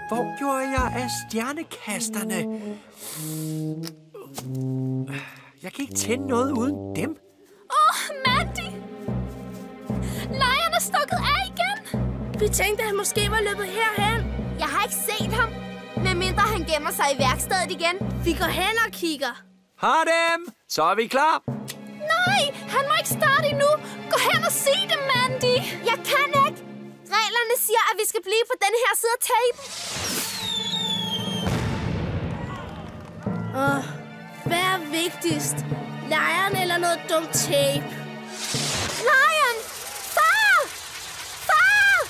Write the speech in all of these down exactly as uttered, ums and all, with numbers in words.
Hvor gjorde jeg af stjernekasterne? Jeg kan ikke tænde noget uden dem. Åh, oh, Mandy! Lion er stukket af igen. Vi tænkte, at han måske var løbet herhen. Jeg har ikke set ham, medmindre han gemmer sig i værkstedet igen. Vi går hen og kigger. Har dem! Så er vi klar. Nej, han må ikke starte endnu. Gå hen og se det, Mandy. Jeg kan ikke. Reglerne siger, at vi skal blive på den her side af tapen. Åh, hvad er vigtigst? Lion eller noget dumt tape? Lion! Far! Far!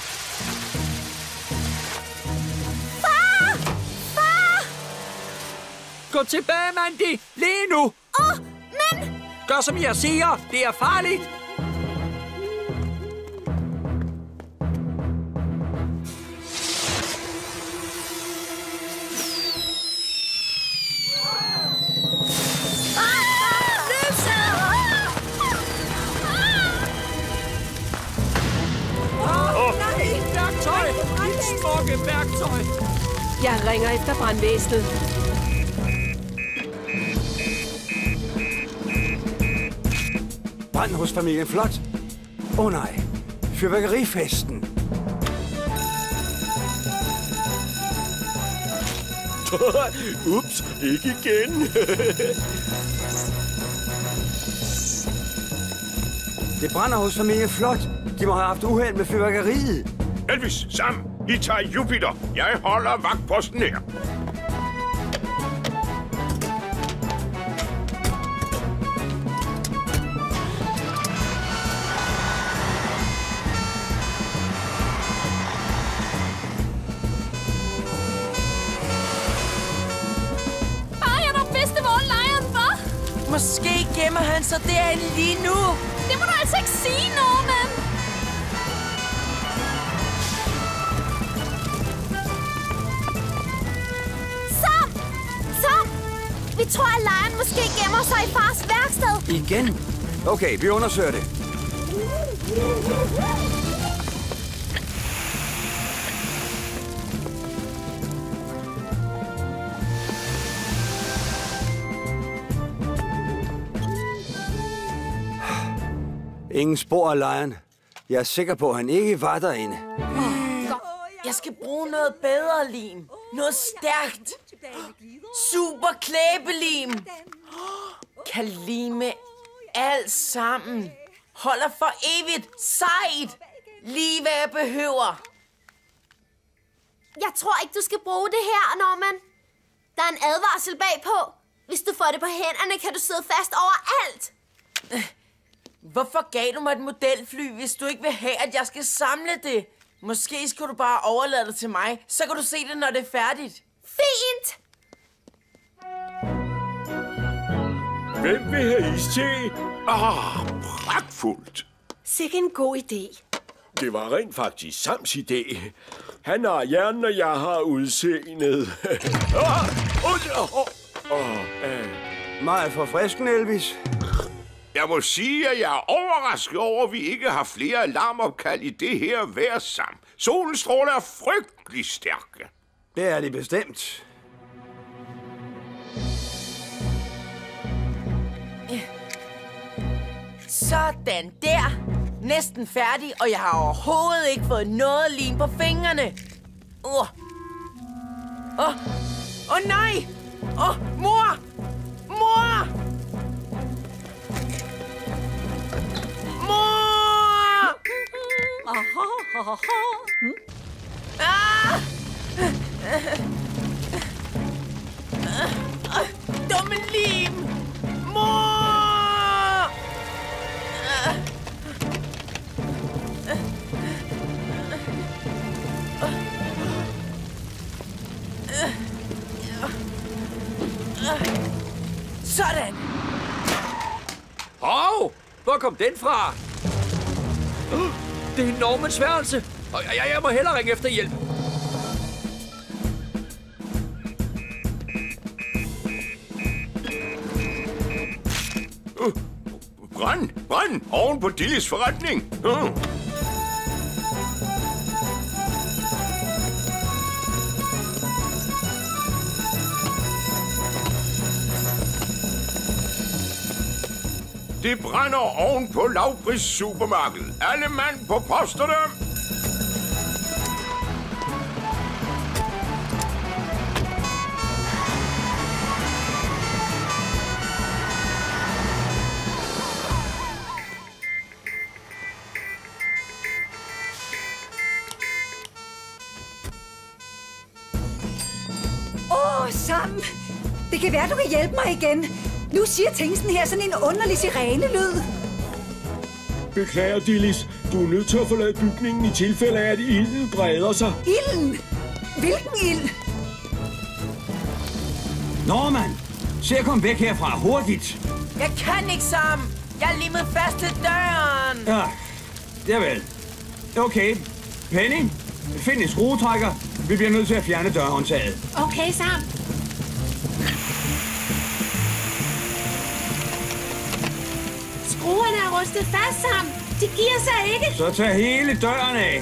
Far! Far! Gå tilbage, Mandy. Lige nu. Åh, oh, men... Gør som jeg siger. Det er farligt. Værktøj. Jeg ringer efter brandvæsenet. Brand hos familien Flot. Åh oh, nej. Fyrværkerifesten. Ups, ikke igen. Det brænder hos familien Flot. De må have haft uheld med fyrværkeriet. Elvis, Sam, I tager Jupiter. Jeg holder vagtposten her. Bare jeg nok vidste, hvor Lion var. Måske gemmer han sig derinde lige nu. Det må du altså ikke sige, Norman. Vi tror, at Lion måske gemmer sig i fars værksted. Igen? Okay, vi undersøger det. Ingen spor af Lion. Jeg er sikker på, at han ikke var derinde. Jeg skal bruge noget bedre lim. Noget stærkt. Super klæbelim. Kan lime alt sammen. Holder for evigt. Sejt. Lige hvad jeg behøver. Jeg tror ikke, du skal bruge det her, Norman. Der er en advarsel bagpå. Hvis du får det på hænderne, kan du sidde fast overalt. Hvorfor gav du mig et modelfly, hvis du ikke vil have, at jeg skal samle det? Måske skulle du bare overlade det til mig. Så kan du se det, når det er færdigt. Fint! Hvem vil have iste? Ah, pragtfuldt. Sikke en god idé. Det var rent faktisk Sams idé. Han har hjernen, og jeg har udseendet. ah, oh, oh, oh, uh. Meget forfriskende, Elvis. Jeg må sige, at jeg er overrasket over, at vi ikke har flere alarmopkald i det her vejr sammen. Solens stråler er frygtelig stærke. Det er det bestemt. Sådan der. Næsten færdig, og jeg har overhovedet ikke fået noget lim på fingrene. Åh, oh. Åh, oh. oh, nej! Åh, oh, mor! Mor! Mor! Ah! Dumme lim! Mor! Sådan! Hov! Hvor kom den fra? Uh, det er Normans værelse. Og jeg, jeg må hellere ringe efter hjælp. Uh, brand! Brand! Oven på Dillis forretning! Uh. Det brænder oven på lavpris supermarkedet. Alle mand på posterne! Åh, oh, Sam! Det kan være, du kan hjælpe mig igen. Nu siger tingsen her sådan en underlig sirenelyd. Beklager, Dillis. Du er nødt til at forlade bygningen i tilfælde af, at ilden breder sig. Ilden? Hvilken ild? Norman, se at komme væk herfra hurtigt. Jeg kan ikke, Sam. Jeg er limet fast til døren. Ja, javel. Okay, Penny, find en skruetrækker. Vi bliver nødt til at fjerne dørhåndtaget. Okay, Sam. Skruerne er rustet fast, Sam. De giver sig ikke. Så tag hele døren af.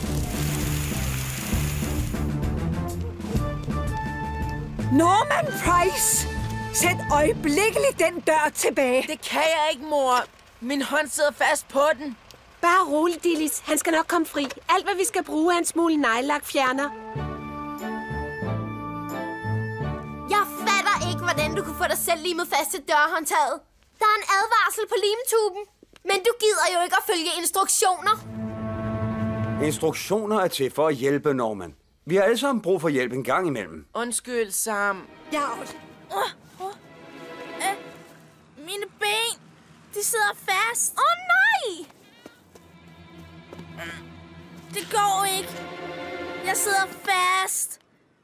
Norman Price! Sæt øjeblikkeligt den dør tilbage. Det kan jeg ikke, mor. Min hånd sidder fast på den. Bare rolig, Dillis. Han skal nok komme fri. Alt, hvad vi skal bruge, er en smule neglelak fjerner. Jeg fatter ikke, hvordan du kunne få dig selv limet fast til dørhåndtaget. Der er en advarsel på limtuben. Men du gider jo ikke at følge instruktioner. Instruktioner er til for at hjælpe, Norman. Vi har alle sammen brug for hjælp en gang imellem. Undskyld, Sam. Jeg også. Uh, uh. Uh, mine ben, de sidder fast. Åh, oh, nej! Det går ikke. Jeg sidder fast.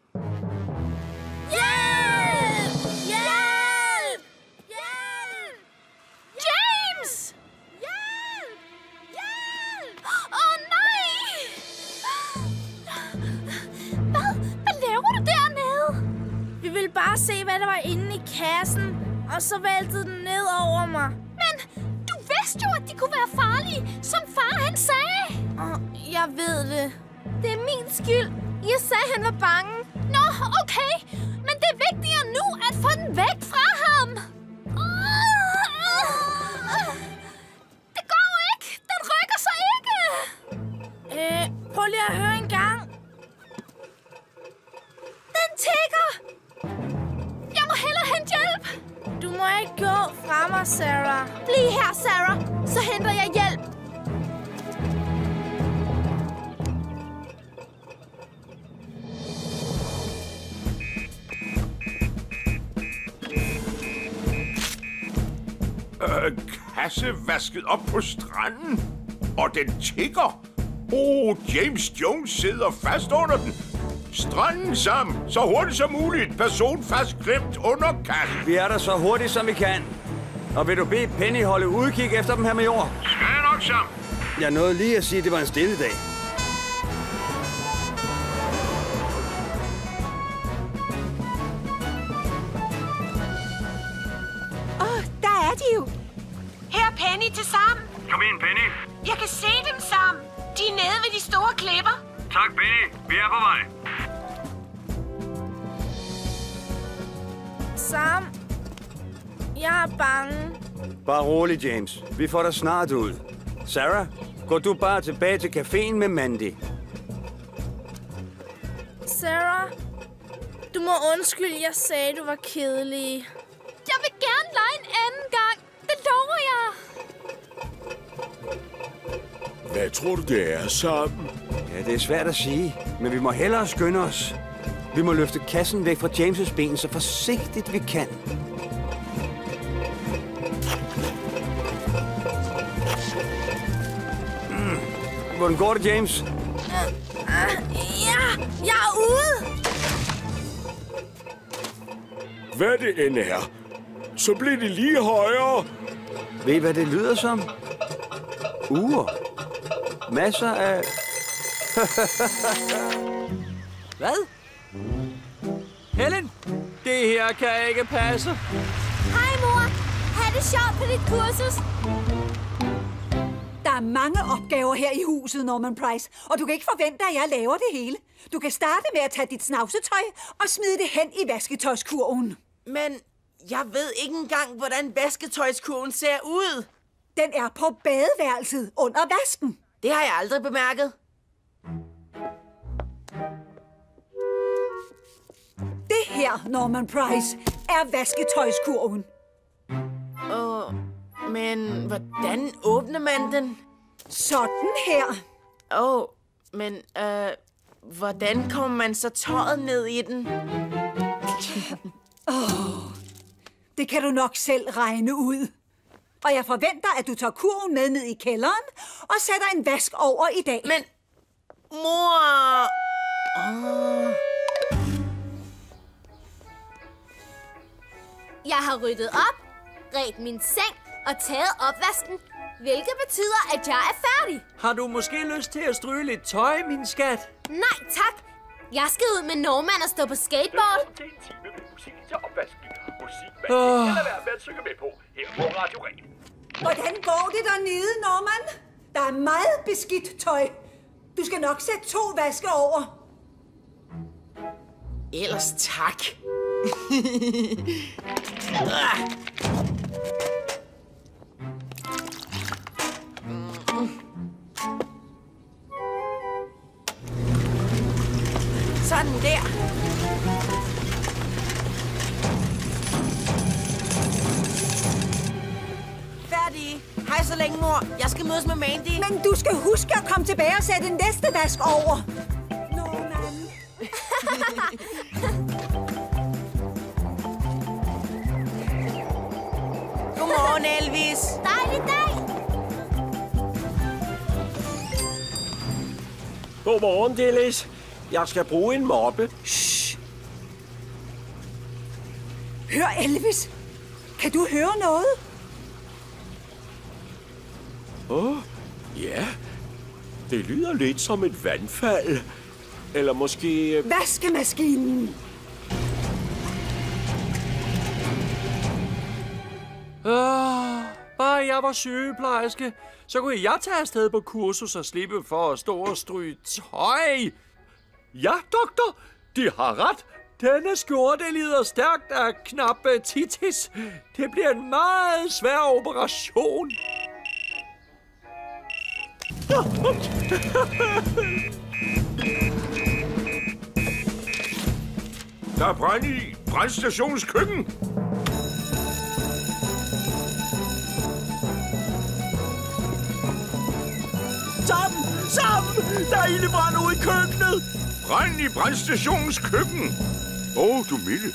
Hjælp! Hjælp! Hjælp! James! Hjælp! Hjælp! Åh, oh, nej! Hvad? Hvad laver du dernede? Vi ville bare se, hvad der var inde i kassen, og så væltede den ned over mig. Men du vidste jo, at de kunne være farlige, som far han sagde. Oh, jeg ved det. Det er min skyld. Jeg sagde, han var bange. Nå, okay. Men det er vigtigere nu at få den væk fra ham. Det går ikke. Den rykker sig ikke. Øh, prøv lige at høre en gang. Den tigger. Jeg må hellere hente hjælp. Du må ikke gå fra mig, Sarah. Bliv her, Sarah. Så henter jeg hjælp. Øh, kasse vasket op på stranden. Og den tigger. Åh, oh, James Jones sidder fast under den. Stranden sammen, så hurtigt som muligt. Person fast klemt under kassen. Vi er der så hurtigt, som vi kan. Og vil du bede Penny holde udkig efter dem her med jord? Skal jeg nok, Sam? Jeg nåede lige at sige, at det var en stille dag. Åh, oh, der er de jo. Her er Penny til Sam. Kom ind, Penny. Jeg kan se dem, Sam. De er nede ved de store klipper. Tak, Penny. Vi er på vej. Sam, jeg er bange. Bare rolig, James. Vi får dig snart ud. Sarah, går du bare tilbage til caféen med Mandy. Sarah, du må undskylde, jeg sagde, du var kedelig. Jeg vil gerne lege en anden gang. Det lover jeg. Hvad tror du, det er, Sam? Ja, det er svært at sige, men vi må hellere skynde os. Vi må løfte kassen væk fra James' ben så forsigtigt vi kan. Mm. Hvordan går det, James? Uh, uh, ja, jeg er ude. Hvad det end er, så bliver det lige højere. Ved I, hvad det lyder som? Ure. Masser af... Hvad? Helen, det her kan ikke passe. Hej, mor. Ha' det sjovt på dit kursus. Der er mange opgaver her i huset, Norman Price, og du kan ikke forvente, at jeg laver det hele. Du kan starte med at tage dit snavsetøj og smide det hen i vasketøjskurven. Men Jeg ved ikke engang, hvordan vasketøjskurven ser ud. Den er på badeværelset under vasken. Det har jeg aldrig bemærket. Det her, Norman Price, er vasketøjskurven. Åh, oh, men hvordan åbner man den? Sådan her. Åh, oh, men øh, hvordan kommer man så tøjet ned i den? Oh, det kan du nok selv regne ud. Og jeg forventer, at du tager kurven med ned i kælderen og sætter en vask over i dag. Men, mor... Oh. Jeg har ryddet op, redt min seng og taget opvasken, hvilket betyder, at jeg er færdig. Har du måske lyst til at stryge lidt tøj, min skat? Nej, tak. Jeg skal ud med Norman og stå på skateboard. Til en time med musik til opvasken. Musik, man oh. ikke kan lade være med at synge med på. Her på Radio Ren. Hvordan går det dernede, Norman? Der er meget beskidt tøj. Du skal nok sætte to vaske over. Ellers tak. Sådan der. Færdig. Hej så længe, mor. Jeg skal mødes med Mandy. Men du skal huske at komme tilbage og sætte en næste vask over. Norman. Godmorgen, Elvis. Dejlig dag. Godmorgen, Dillis. Jeg skal bruge en moppe. Shh. Hør, Elvis. Kan du høre noget? Åh, oh, ja. Det lyder lidt som et vandfald. Eller måske... Vaskemaskinen. Ah, bare jeg var sygeplejerske, så kunne jeg tage afsted på kursus og slippe for at stå og stryge tøj. Ja, doktor, de har ret. Denne skjorte lider stærkt af knappetitis. Det bliver en meget svær operation. Der er brand i brandstationens køkken. Sammen! Sammen! Der er ildebrand ude i køkkenet! Brand i brandstationens køkken. Åh, oh, du milde.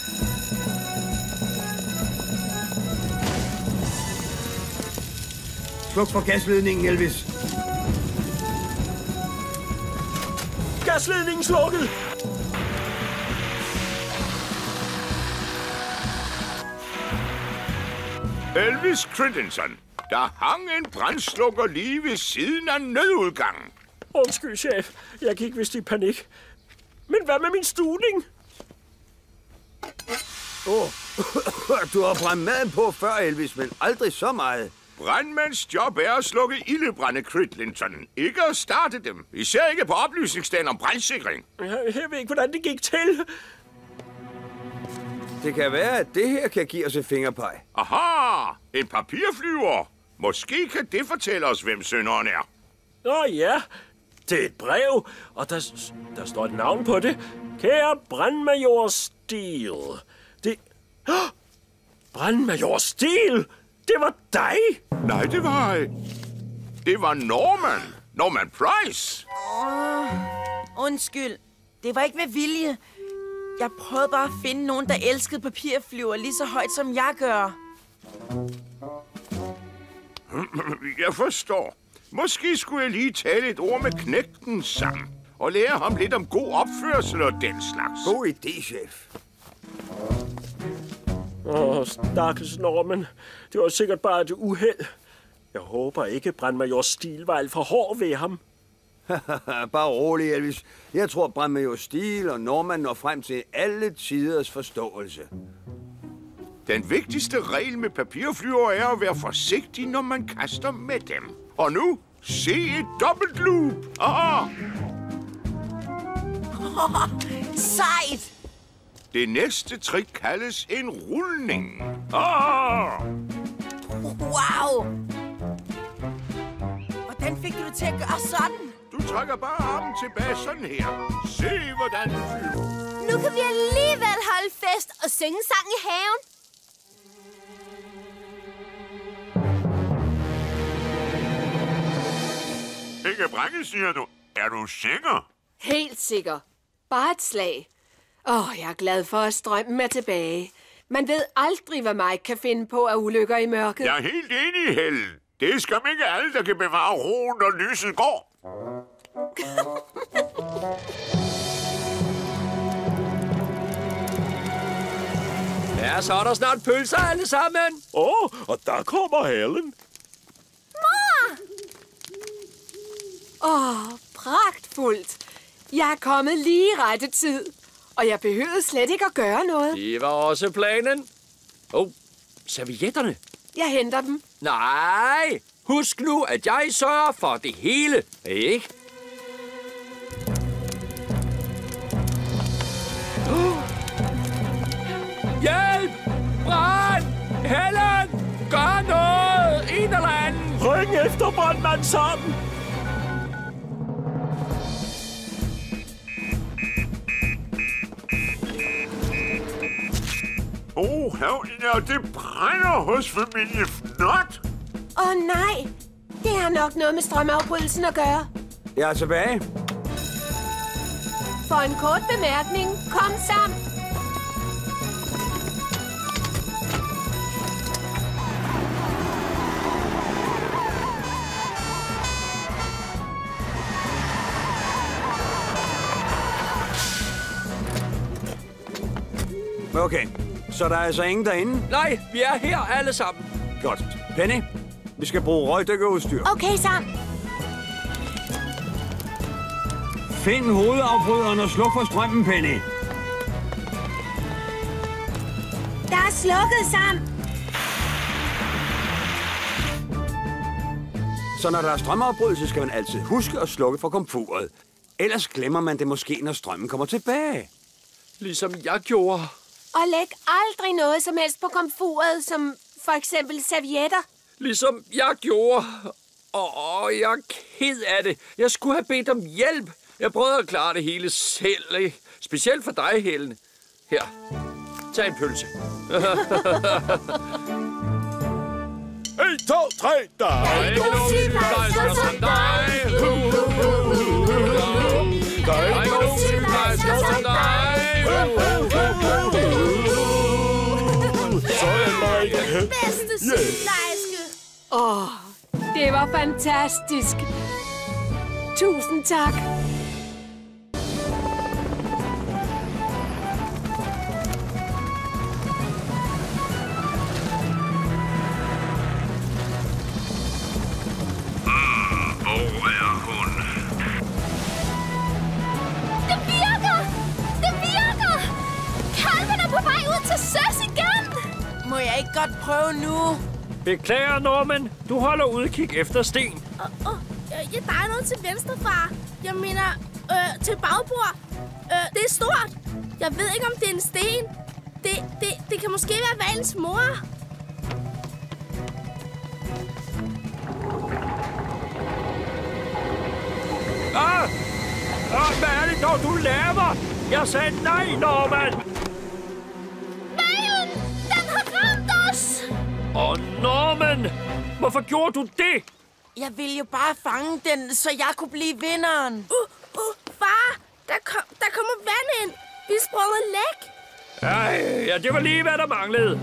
Sluk for gasledningen, Elvis. Gasledningen slukket! Elvis Crittenson. Der hang en brandslukker lige ved siden af nødudgangen. Undskyld, chef. Jeg gik vist i panik. Men hvad med min studning? Åh, oh. Du har brændt maden på før, Elvis, men aldrig så meget. Brandmænds job er at slukke ildebrænde, Crittenson. Ikke at starte dem. Især ikke på oplysningsdagen om brandsikring. Jeg, jeg ved ikke, hvordan det gik til. Det kan være, at det her kan give os et fingerpeg. Aha! En papirflyver. Måske kan det fortælle os, hvem synderen er. Åh ja, det er et brev, og der, der står et navn på det. Kære brandmajor Steele. Det... Oh! Brandmajor Steele! Det var dig! Nej, det var... Det var Norman. Norman Price. Åh, undskyld. Det var ikke med vilje. Jeg prøvede bare at finde nogen, der elskede papirflyver lige så højt, som jeg gør. Jeg forstår. Måske skulle jeg lige tale et ord med knægten sammen. Og lære ham lidt om god opførsel og den slags. God idé, chef. Åh, stakkels Norman. Det var sikkert bare et uheld. Jeg håber ikke, brandmajor Steele var alt for hård ved ham. Bare rolig, Elvis. Jeg tror, brandmajor Steele og Norman når frem til alle tiders forståelse. Den vigtigste regel med papirflyver er at være forsigtig, når man kaster med dem. Og nu, se et dobbelt loop. Aha! Sejt! Det næste trick kaldes en rulning. Ah! Wow! Hvordan fik du det til at gøre sådan? Du trækker bare armen tilbage sådan her. Se, hvordan du flyver. Nu kan vi alligevel holde fest og synge sang i haven. Ikke Brække, siger du. Er du sikker? Helt sikker. Bare et slag. Åh, oh, jeg er glad for, at strømmen er tilbage. Man ved aldrig, hvad Mike kan finde på af ulykker i mørket. Jeg er helt enig, Helen. Det er skam ikke alle, der kan bevare roen, når lyset går. Ja, så er der snart pølser alle sammen. Åh, oh, og der kommer Helen. Mor! Åh, oh, pragtfuldt. Jeg er kommet lige i rette tid. Og jeg behøvede slet ikke at gøre noget. Det var også planen. Åh, oh, servietterne. Jeg henter dem. Nej, husk nu, at jeg sørger for det hele, ikke? Oh. Hjælp! Brand! Helen! Gør noget! En eller anden! Ring efter brandmand sammen! Åh, oh, ja, det brænder hos familie Fnot. Åh oh, nej, det har nok noget med strømafbrydelsen at gøre. Jeg er tilbage. For en kort bemærkning, kom sammen. Okay, så der er altså ingen derinde? Nej, vi er her alle sammen. Godt. Penny, vi skal bruge røgdykkerudstyr. Okay, Sam. Find hovedafbryderen og sluk for strømmen, Penny. Der er slukket, Sam. Så når der er strømafbrydelse, skal man altid huske at slukke for komfuret. Ellers glemmer man det måske, når strømmen kommer tilbage. Ligesom jeg gjorde. Og læg aldrig noget som helst på komfuret, som for eksempel servietter. Ligesom jeg gjorde. Åh, jeg er ked af det. Jeg skulle have bedt om hjælp. Jeg prøvede at klare det hele selv, ikke? Specielt for dig, Helen. Her, tag en pølse. En, to, tre, der er ikke nogen sygeplejersker som dig. Der er ikke nogen sygeplejersker som dig. Så er det Den bedste sygeplejerske. Åh, oh, det var fantastisk. Tusind tak. Hvor er hun? Det virker! Det virker! Kalven er på vej ud til søs igen! Må jeg ikke godt prøve nu? Beklager, Norman. Du holder udkig efter sten. Åh, oh, oh, ja, der er noget til venstre, far. Jeg mener, øh, til bagbord. Øh, det er stort. Jeg ved ikke, om det er en sten. Det, det, det kan måske være Valens mor. Ah! Ah, hvad er det dog, du laver? Jeg sagde nej, Norman. Valen! Den har ramt os! Åh, oh, Norman! Hvorfor gjorde du det? Jeg ville jo bare fange den, så jeg kunne blive vinderen. Uh, uh, far, der, kom, der kommer vand ind. Vi er sprunget læk. Ej, ja, det var lige, hvad der manglede.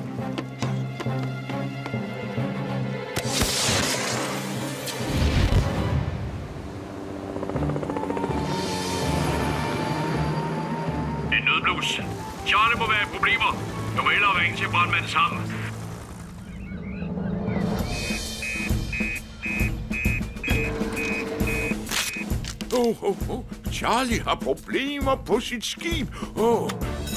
En nødblus. Charlie må være i problemer. Du må hellere ringe til brandmanden sammen. Oh, oh, oh. Charlie har problemer på sit skib. Oh.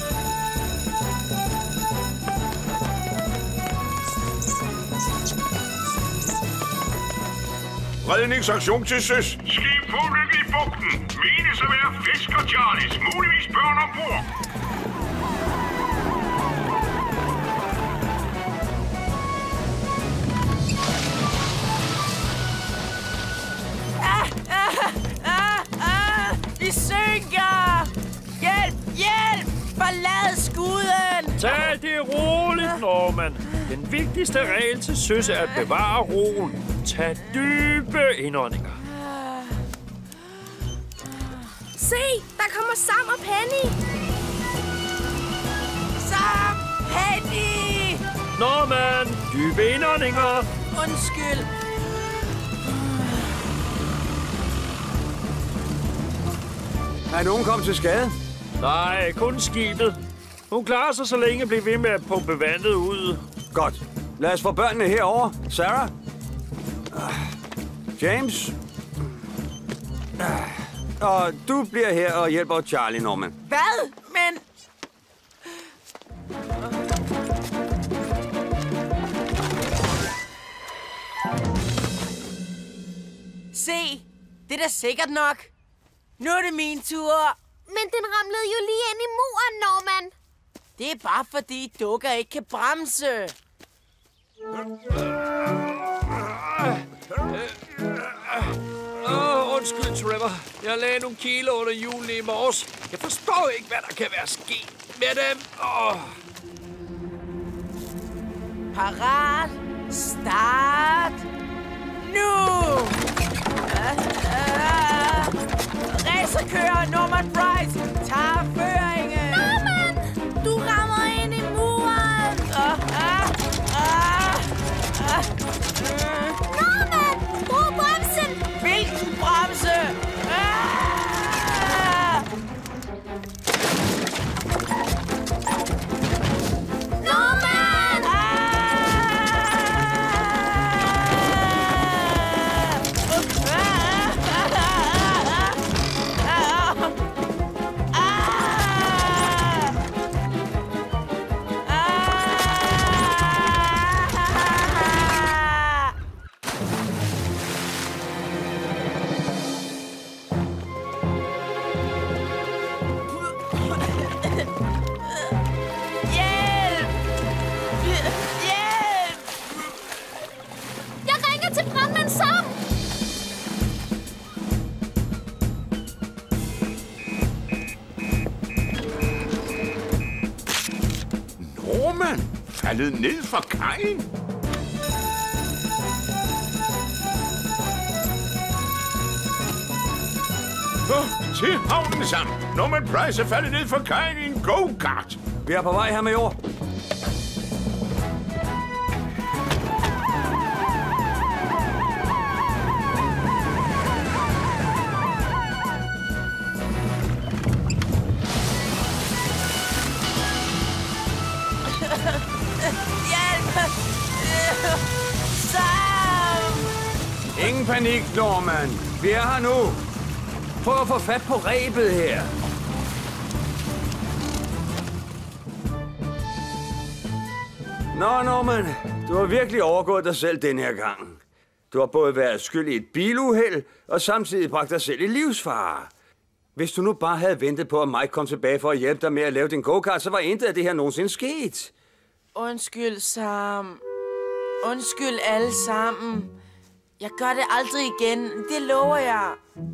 Redningsaktion til søs. Skib på ulykke i bugten. Menes at være fisker Charlies. Muligvis børn ombord. Forlad skuden! Tag det roligt, Norman. Den vigtigste regel til søs er at bevare roen. Tag dybe indåndinger. Se, der kommer Sam og Penny. Sam! Penny! Norman, dybe indåndinger. Undskyld. Er nogen kommet til skade? Nej, kun skibet. Hun klarer sig, så længe bliver ved med at pumpe vandet ud. Godt. Lad os få børnene herover. Sarah? James? Og du bliver her og hjælper Charlie, Norman. Hvad? Men... Se, det er da sikkert nok. Nu er det min tur. Men den ramlede jo lige ind i muren, Norman. Det er bare fordi dukker ikke kan bremse. Åh, oh, undskyld, Trevor. Jeg lagde nogle kilo under hjulene i morges. Jeg forstår ikke, hvad der kan være sket med dem. Oh. Parat. Start. Nu! Uh, uh, Racerkører Norman Price tager føringen. Norman! Du rammer ind i muren. Uh, uh, uh, uh, uh. Norman! Brug bremsen! Hvilken bremse? Uh! Norman! Norman faldet ned fra kajen. Oh, til havnen sammen. Norman Price er faldet ned fra kajen i en go-kart. Vi er på vej her, major. Ingen panik, Norman. Vi er her nu. Prøv at få fat på rebet her. Nå, Norman. Du har virkelig overgået dig selv den her gang. Du har både været skyld i et biluheld, og samtidig bragt dig selv i livsfare. Hvis du nu bare havde ventet på, at Mike kom tilbage for at hjælpe dig med at lave din go-kart, så var intet af det her nogensinde sket. Undskyld, Sam. Undskyld alle sammen. Jeg gør det aldrig igen. Det lover jeg.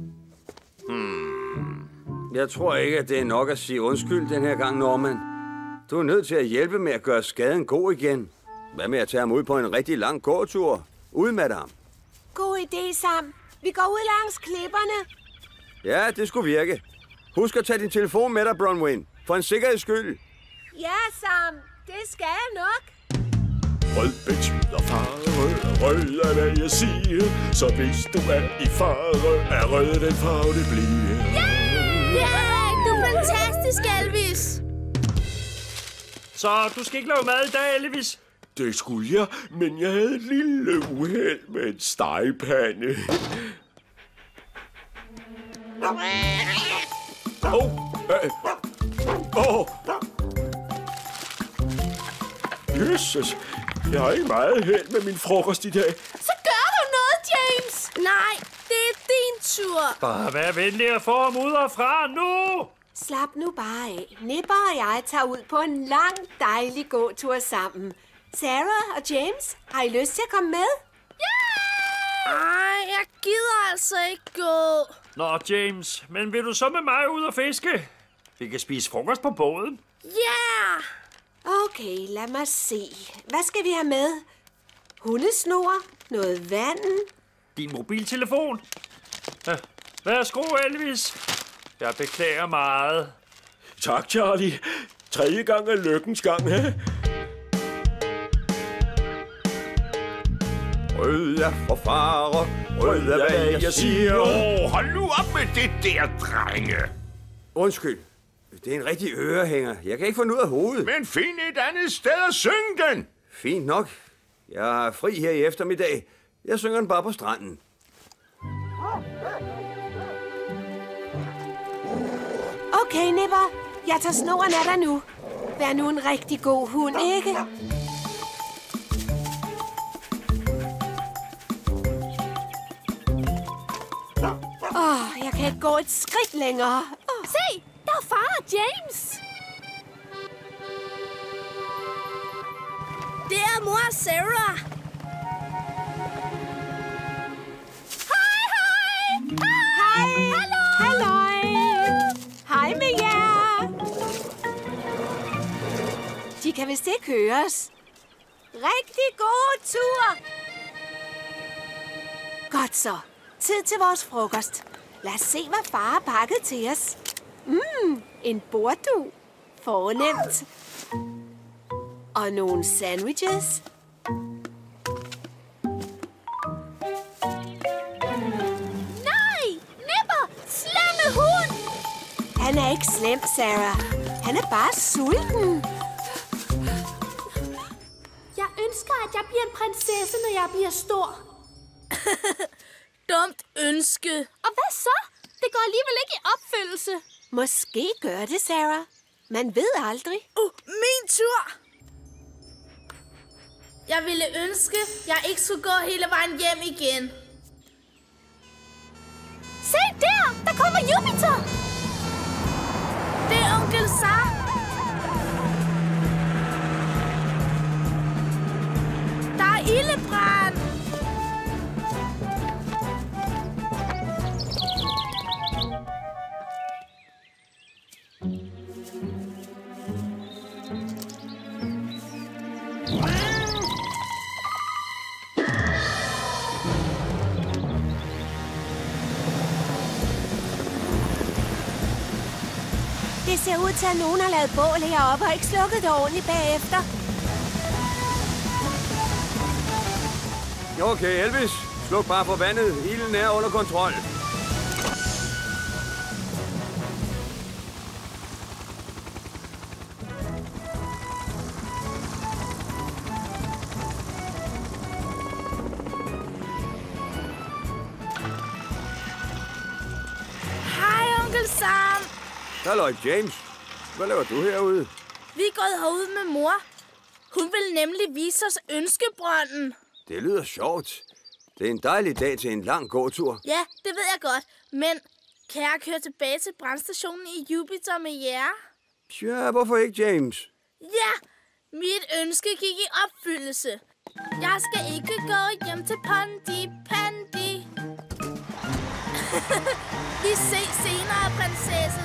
Hmm. Jeg tror ikke, at det er nok at sige undskyld den her gang, Norman. Du er nødt til at hjælpe med at gøre skaden god igen. Hvad med at tage ham ud på en rigtig lang gåtur? Udmatte ham. God idé, Sam. Vi går ud langs klipperne. Ja, det skulle virke. Husk at tage din telefon med dig, Bronwyn. For en sikkerheds skyld. Ja, Sam. Det skal jeg nok. Rød betyder fare, rød er hvad jeg siger. Så hvis du er i fare, er rød den farve det bliver. Ja! Ja! Du er fantastisk, Elvis! Så du skal ikke lave mad i dag, Elvis? Det skulle jeg, men jeg havde et lille uheld med en stegepande. Åh! Oh, øh. oh. Jesus, jeg har ikke meget held med min frokost i dag. Så gør du noget, James! Nej, det er din tur. Bare vær venlig at få ham ud og fra nu! Slap nu bare af. Nipper og jeg tager ud på en lang, dejlig gåtur sammen. Sarah og James, har I lyst til at komme med? Ja! Ej, jeg gider altså ikke gå. Nå, James, men vil du så med mig ud og fiske? Vi kan spise frokost på båden. Ja! Yeah! Okay, lad mig se. Hvad skal vi have med? Hundesnor? Noget vand? Din mobiltelefon. Ja, værsgo, Elvis. Jeg beklager meget. Tak, Charlie. Tredje gang er lykkens gang, he? Rød er for farer, rød er hvad jeg siger. Åh, hold nu op med det der, drenge. Undskyld. Det er en rigtig ørehænger. Jeg kan ikke få den ud af hovedet. Men find et andet sted at synge den. Fint nok. Jeg er fri her i eftermiddag. Jeg synger den bare på stranden. Okay, Nipper. Jeg tager snoren af dig nu. Vær nu en rigtig god hund, ikke? Åh, oh, jeg kan ikke gå et skridt længere. Oh. Se, der er far og James. Det er mor Sarah. Hej, hej! Hej! Hallo! Halløj! Hej med jer! De kan vist ikke høres. Rigtig god tur! Godt så. Tid til vores frokost. Lad os se, hvad far har pakket til os. Mmm, en borddu. Fornemt. Og nogle sandwiches. Nej! Nipper! Slemme hund! Han er ikke slem, Sarah. Han er bare sulten. Jeg ønsker, at jeg bliver en prinsesse, når jeg bliver stor. Dumt ønske. Og hvad så? Det går alligevel ikke i opfyldelse. Måske gør det, Sarah. Man ved aldrig. Uh, min tur! Jeg ville ønske, jeg ikke skulle gå hele vejen hjem igen. Se der! Der kommer Jupiter! Det er onkel Sam. Der er ildebrand. Det ser ud til, at nogen har lavet bål heroppe og ikke slukket det ordentligt bagefter. Okay, Elvis. Sluk bare for vandet. Ilden er under kontrol. Hej, onkel Sam. Hallo, James. Hvad laver du herude? Vi er gået herud med mor. Hun vil nemlig vise os ønskebrønden. Det lyder sjovt. Det er en dejlig dag til en lang gåtur. Ja, det ved jeg godt. Men kan jeg køre tilbage til brandstationen i Jupiter med jer? Tja, hvorfor ikke, James? Ja, mit ønske gik i opfyldelse. Jeg skal ikke gå hjem til Pondi Pandi. Vi ses senere, prinsesse.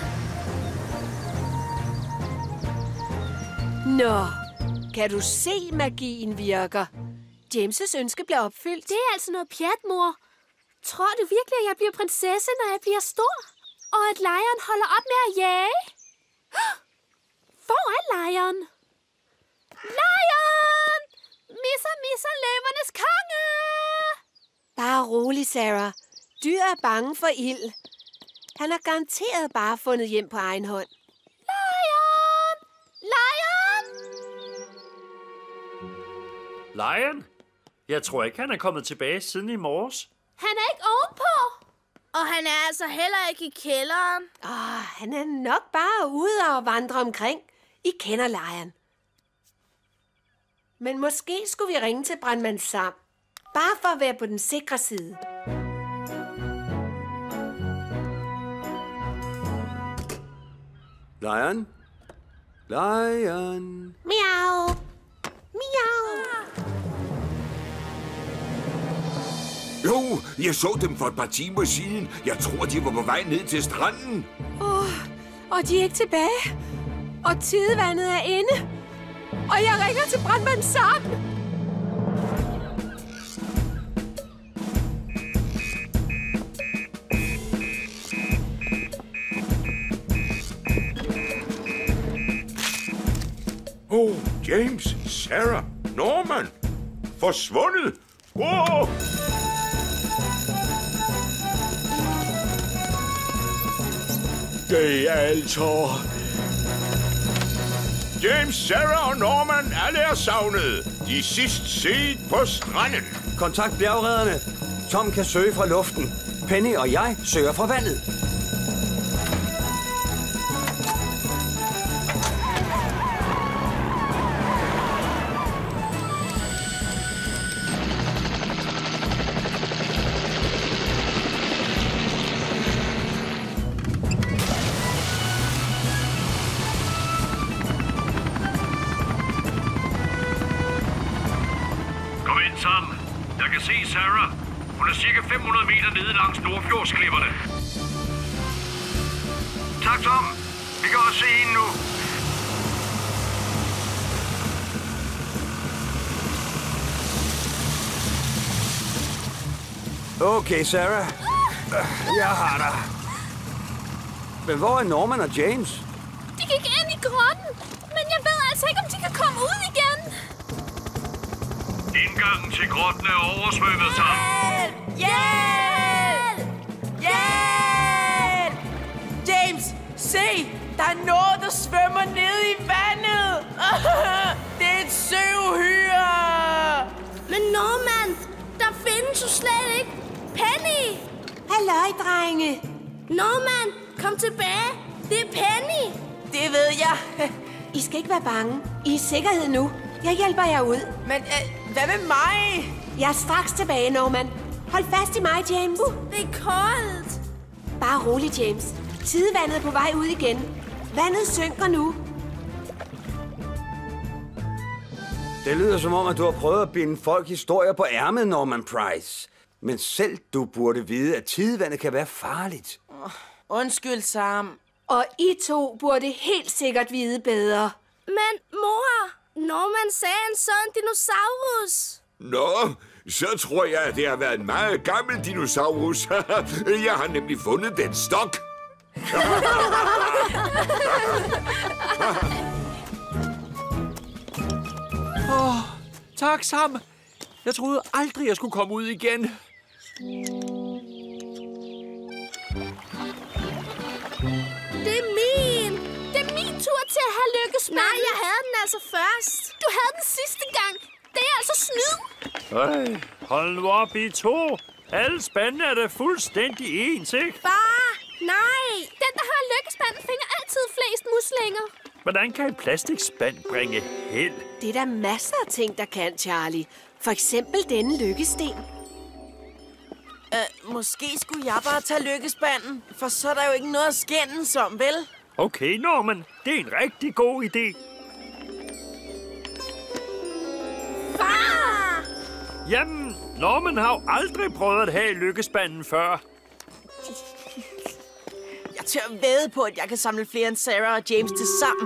Nå, kan du se, magien virker? James' ønske bliver opfyldt. Det er altså noget pjat, mor. Tror du virkelig, at jeg bliver prinsesse, når jeg bliver stor? Og at lejren holder op med at jage? Hvor er lejren? Lejren! Misser, misser, løvernes konge! Bare rolig, Sarah. Dyr er bange for ild. Han har garanteret bare fundet hjem på egen hånd. Lion! Lion! Lion? Jeg tror ikke, han er kommet tilbage siden i morges. Han er ikke ovenpå. Og han er altså heller ikke i kælderen. Åh, han er nok bare ude og vandre omkring. I kender Lion. Men måske skulle vi ringe til brandmand Sam. Bare for at være på den sikre side. Lion? Lion? Miau! Miau! Jo, jeg så dem for et par timer siden. Jeg tror, de var på vej ned til stranden. Åh, oh, Og de er ikke tilbage. Og tidevandet er inde. Og jeg ringer til brandmand Sam. Oh, James, Sarah, Norman. Forsvundet. Oh! Det er altså... James, Sarah og Norman, alle er savnet. De er sidst set på stranden. Kontakt bjergredderne. Tom kan søge fra luften. Penny og jeg søger fra vandet. Sam, jeg kan se Sarah. Hun er cirka fem hundrede meter nede langs Nordfjordsklipperne. Tak, Tom. Vi kan også se hende nu. Okay, Sarah. Jeg har dig. Men hvor er Norman og James? De gik ind i grotten, men jeg ved altså ikke, om de kan komme ud igen. Indgangen til grotten er oversvømmet, Tom. Hjælp! Hjælp! James, se! Der er noget, der svømmer ned i vandet! Det er et søvhyre! Men Norman, der findes jo slet ikke Penny! Halløj, drenge. Norman, kom tilbage. Det er Penny. Det ved jeg. I skal ikke være bange. I er i sikkerhed nu. Jeg hjælper jer ud. Men øh, hvad med mig? Jeg er straks tilbage, Norman. Hold fast i mig, James. Uh, det er koldt. Bare rolig, James. Tidevandet er på vej ud igen. Vandet synker nu. Det lyder som om, at du har prøvet at binde folk historier på ærmet, Norman Price. Men selv du burde vide, at tidevandet kan være farligt. Oh, undskyld, Sam. Og I to burde helt sikkert vide bedre. Men mor, Norman sagde en sådan dinosaurus. Nå, så tror jeg, at det har været en meget gammel dinosaurus. Jeg har nemlig fundet den stok. Åh, oh, tak, Sam. Jeg troede aldrig, jeg skulle komme ud igen. Det er min. Det er min tur til at have lykkespanden. Nej, jeg havde den altså først. Du havde den sidste gang. Det er altså snyd. Ej, hold nu op, I to. Alle spandene er da fuldstændig ens, ikke? Far, nej. Den, der har lykkespanden, finder altid flest muslinger. Hvordan kan en plastikspand bringe held? Det er der masser af ting, der kan, Charlie. For eksempel denne lykkesten. Uh, måske skulle jeg bare tage lykkespanden, for så er der jo ikke noget at skændes om, vel? Okay, Norman. Det er en rigtig god idé. Far! Jamen, Norman har jo aldrig prøvet at have lykkespanden før. Jeg tør vædde på, at jeg kan samle flere end Sarah og James til sammen.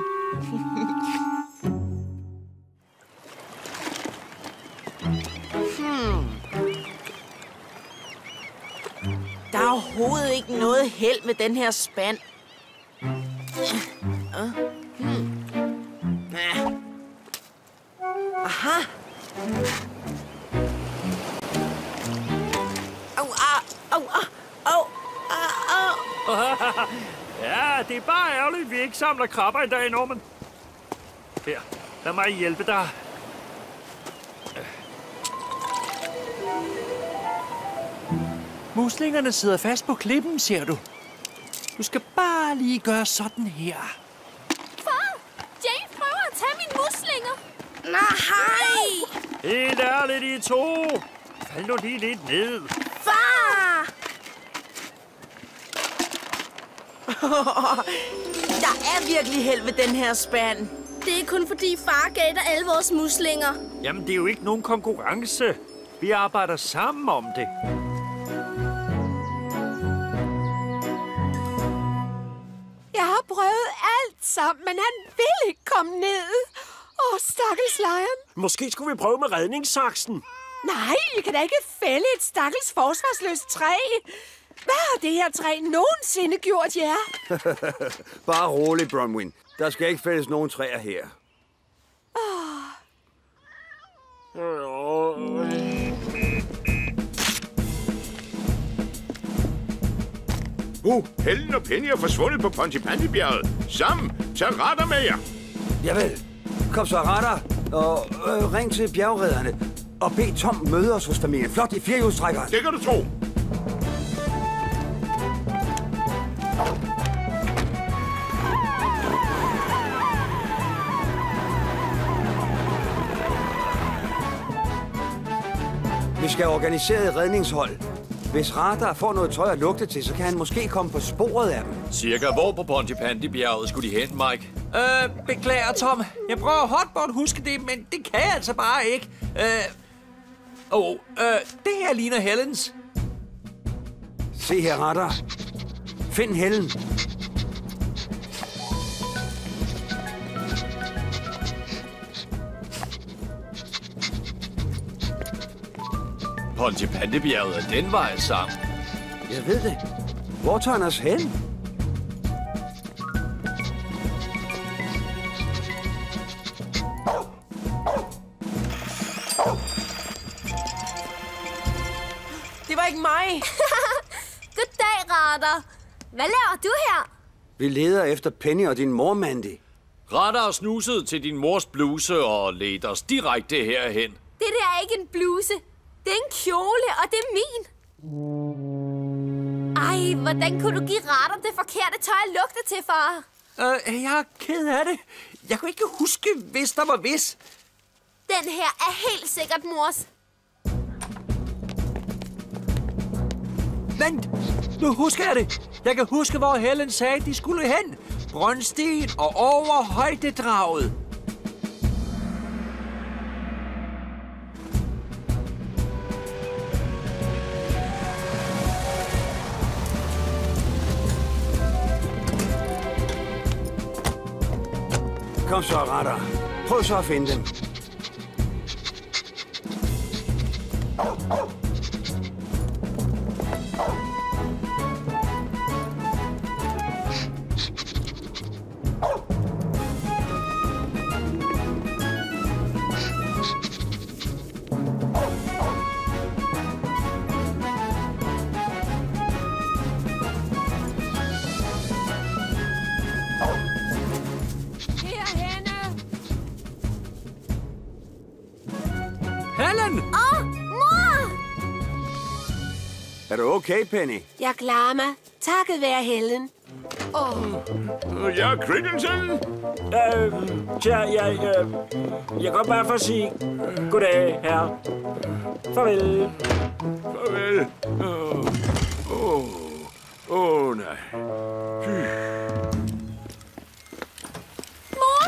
hmm. Der er overhovedet ikke noget held med den her spand. Uh. Hmm. Ah. Aha. Au, au, au, au, au, au. Ja, det er bare ærgerligt, at vi ikke samler krabber i dag, Norman. Her, lad mig hjælpe dig. Muslingerne sidder fast på klippen, ser du. Du skal bare lige gøre sådan her. Far, James prøver at tage mine muslinger. Nej! Helt ærligt, I to. Fald nu lige lidt ned. Far! Der er virkelig held ved den her spand. Det er kun fordi far gav dig alle vores muslinger. Jamen, det er jo ikke nogen konkurrence. Vi arbejder sammen om det. Jeg har prøvet alt sammen, men han vil ikke komme ned. Åh, stakkels Lion. Måske skulle vi prøve med redningssaksen. Nej, I kan da ikke fælde et stakkels forsvarsløst træ. Hvad har det her træ nogensinde gjort jer? Bare rolig, Bronwyn. Der skal ikke fældes nogen træer her. Oh. Uh, Helen og Penny er forsvundet på Pontypandy-bjerget. Sam, tag retter med jer. Javel. Kom så, retter, og øh, ring til bjergredderne. Og bed Tom møde os hos familien. Flot i firehjulstrækkeren. Det kan du tro. Vi skal organisere et redningshold. Hvis Radar får noget tøj at lugte til, så kan han måske komme på sporet af dem. Cirka hvor på Pontypandy-bjerget skulle de hen, Mike? Øh, beklager, Tom. Jeg prøver hotbot at huske det, men det kan jeg altså bare ikke. Øh, åh, oh, øh, det her ligner Helens. Se her, Radar. Find Helen. Pontypandy-bjerget er den vej sammen. Jeg ved det. Hvor tager han os hen? Det var ikke mig. Goddag, Radar. Hvad laver du her? Vi leder efter Penny og din mor, Mandy. Radar snusede til din mors bluse og ledte os direkte herhen. Det der er ikke en bluse. Det er en kjole, og det er min. Ej, hvordan kunne du give Radar det forkerte tøj at lugte til, far? Øh, jeg er ked af det. Jeg kunne ikke huske, hvis der var hvis. Den her er helt sikkert mors. Vent, nu husker jeg det. Jeg kan huske, hvor Helen sagde, de skulle hen. Brøndstien og over højdedraget. Kom så, Radar. Prøv så at finde dem. Helen! Åh, oh, mor! Er du okay, Penny? Jeg klarer mig. Takket være Helen. Åh. Oh. Ja, Crittensen. Øh, tja, jeg, øh, jeg går bare for at sige goddag, herre. Farvel. Farvel. Åh, oh. oh. oh, nej. Fy. Mor!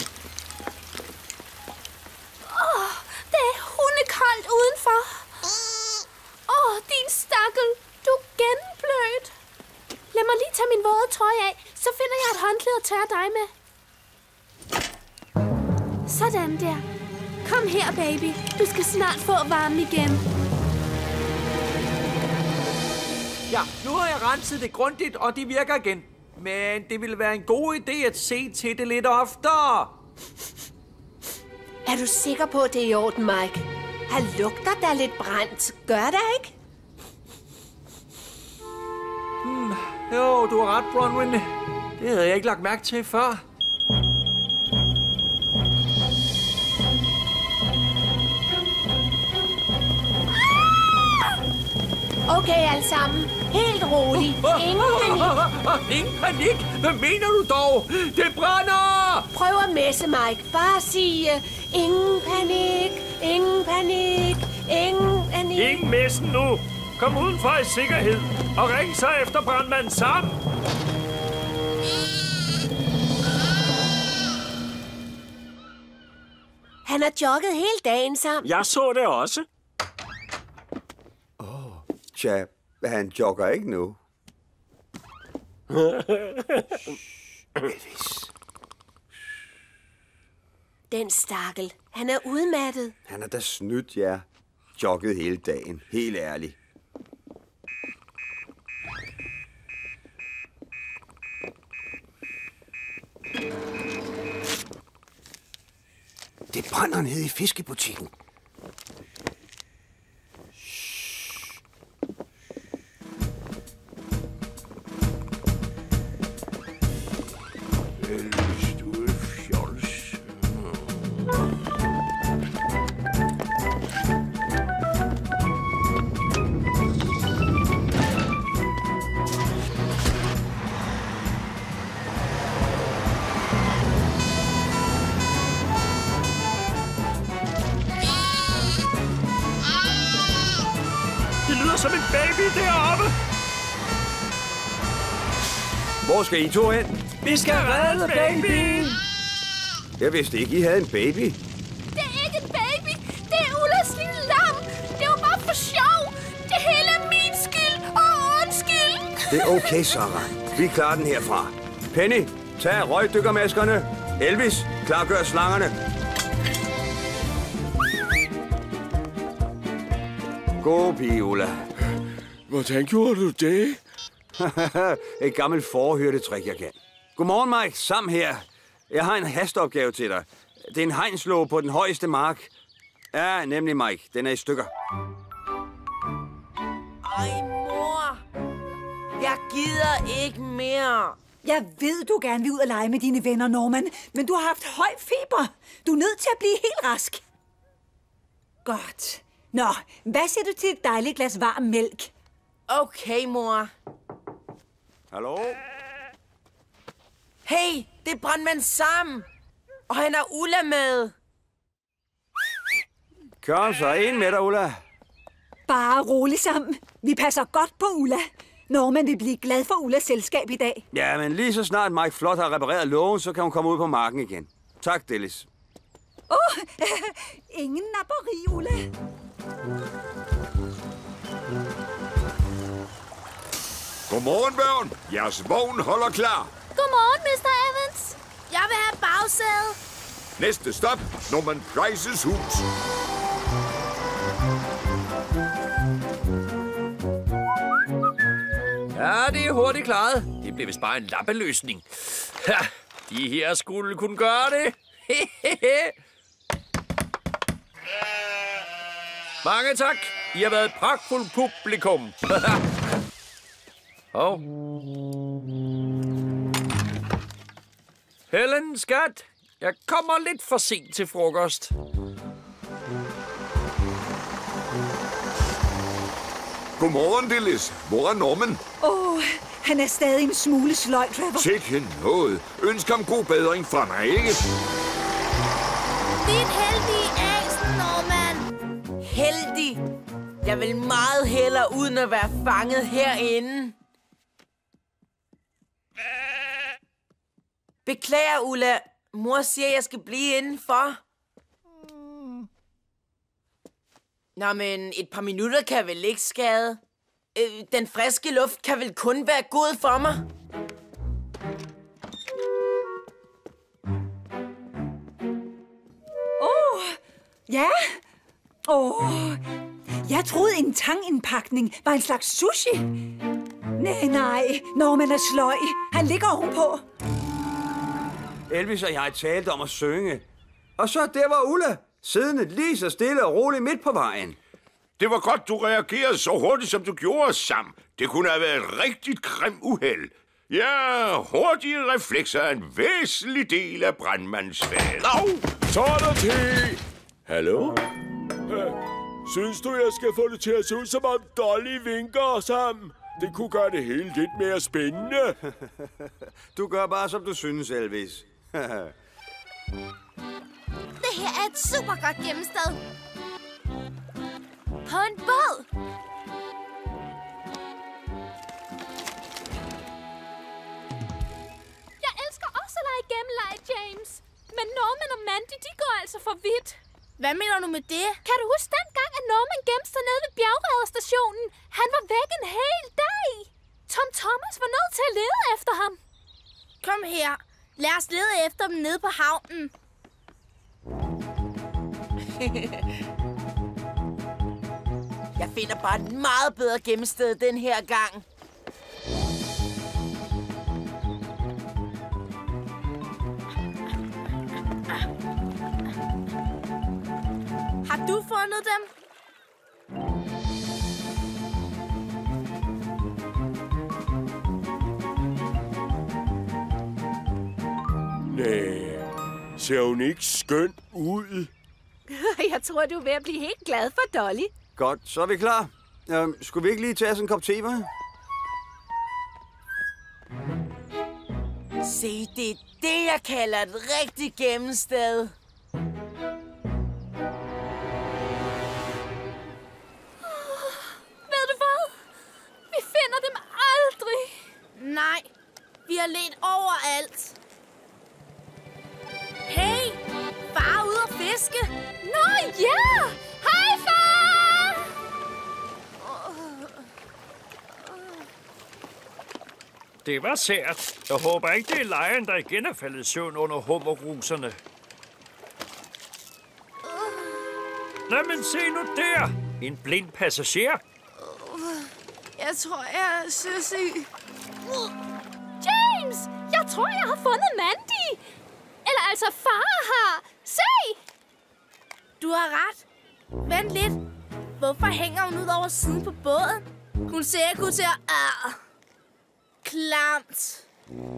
Åh, oh, det er hundekoldt udenfor. Åh, oh, din stakkel. Du er gennemblødt. Lad mig lige tage min våde trøje af, så finder jeg et håndklæde at tørre dig med. Sådan der. Kom her, baby. Du skal snart få varme igen. Ja, nu har jeg renset det grundigt, og det virker igen. Men det ville være en god idé at se til det lidt oftere. Er du sikker på, at det er i orden, Mike? Han lugter da lidt brændt. Gør det ikke? Hmm, jo, du har ret, Bronwyn. Det havde jeg ikke lagt mærke til før. Okay, alle sammen. Helt roligt. Ingen panik. Ingen panik? Hvad mener du dog? Det brænder! Prøv at messe, Mike. Bare sige, uh, ingen panik, ingen panik, ingen panik. Ingen messen nu. Kom udenfor i sikkerhed og ring så efter brandmand Sam. Han har jogget hele dagen, Sam. Jeg så det også. Tja, han jogger ikke nu. Elvis. Den stakkel. Han er udmattet. Han er da snydt, ja. Jogget hele dagen. Helt ærligt. Det brænder nede i fiskebutikken. Elvis, du er fjols. Det lyder som en baby deroppe. Hvor skal I to hen? Vi skal redde babyen. Jeg vidste ikke, I havde en baby. Det er ikke en baby. Det er Ullas lille lam. Det var bare for sjov. Det hele er min skyld. Og undskyld. Det er okay, Sarah. Vi klarer den herfra. Penny, tag røgdykkermaskerne. Elvis, klargør slangerne. God pige, Ulla. Hvordan gjorde du det? Et gammelt forhyrtetrik, jeg kan. Godmorgen, Mike. Sam her. Jeg har en hasteopgave til dig. Det er en hegnslåge på den højeste mark. Ja, nemlig, Mike. Den er i stykker. Ej, mor. Jeg gider ikke mere. Jeg ved, du gerne vil ud og lege med dine venner, Norman, men du har haft høj feber. Du er nødt til at blive helt rask. Godt. Nå, hvad siger du til et dejligt glas varm mælk? Okay, mor. Hallo? Hey, det er brandmand Sam. Og han har Ulla med. Kom så, en med dig, Ulla. Bare rolig sammen. Vi passer godt på Ulla. Norman vil blive glad for Ullas selskab i dag. Ja, men lige så snart Mike Flot har repareret lågen, så kan hun komme ud på marken igen. Tak, Dennis. Åh, oh, ingen napperi, Ulla. Godmorgen, børn. Jeres vogn holder klar. Godmorgen, mister Evans. Jeg vil have bagsæde. Næste stop, Norman Prices hus. Ja, det er hurtigt klaret. Det blev vist bare en lappeløsning. Ha, de her skulle kunne gøre det. Mange tak. I har været et pragtfuldt publikum. Og Helen, skat. Jeg kommer lidt for sent til frokost. Godmorgen, Dillis. Hvor er Norman? Åh, oh, han er stadig en smule sløj, Trevor. Sikke noget. Ønsk ham god bedring fra mig, ikke? Din heldige as, Norman. Heldig. Jeg vil meget hellere uden at være fanget herinde. Beklager, Ulla. Mor siger, jeg skal blive indenfor. Nå, men et par minutter kan vel ikke skade. Øh, den friske luft kan vel kun være god for mig. Åh, oh, ja. Åh, oh, jeg troede, en tangindpakning var en slags sushi. Nej, nej, Norman er sløj. Han ligger ovenpå. Elvis og jeg talte om at synge. Og så der var Ulla, siddende lige så stille og roligt midt på vejen. Det var godt, du reagerede så hurtigt, som du gjorde, Sam. Det kunne have været et rigtigt grim uheld. Ja, hurtige reflekser er en væsentlig del af brandmandsfaget. Au! Så er der til. Hallo? Øh, synes du, jeg skal få det til at se ud, som om Dolly vinker sammen? Det kunne gøre det hele lidt mere spændende. Du gør bare, som du synes, Elvis. Det her er et super godt gemmested. På en båd. Jeg elsker også at lege gemmeleje, James. Men Norman og Mandy, de går altså for vidt. Hvad mener du med det? Kan du huske dengang, at Norman gemte sig nede ved bjergræderstationen? Han var væk en hel dag. Tom Thomas var nødt til at lede efter ham. Kom her. Lad os lede efter dem nede på havnen. Jeg finder bare et meget bedre gemmested den her gang. Har du fundet dem? Næh, ser hun ikke skøn ud? Jeg tror, du er ved at blive helt glad for Dolly. Godt, så er vi klar. Øhm, skulle vi ikke lige tage os en kop te, hva'? Se, det er det, jeg kalder et rigtigt gemmested. Ved du hvad? Vi finder dem aldrig. Nej, vi har ledt overalt. Hey, far er ude at fiske. Nå ja! Hej, far! Det var sært. Jeg håber ikke, det er lejren, der igen er faldet i søvn under hummerruserne. Nej, men se nu der! En blind passager. Jeg tror, jeg er søsyg. James! Jeg tror, jeg har fundet Mandy. Eller altså, far har. Se! Du har ret. Vent lidt. Hvorfor hænger hun ud over siden på båden? Hun ser ikke ud til at... Ah. Klamt.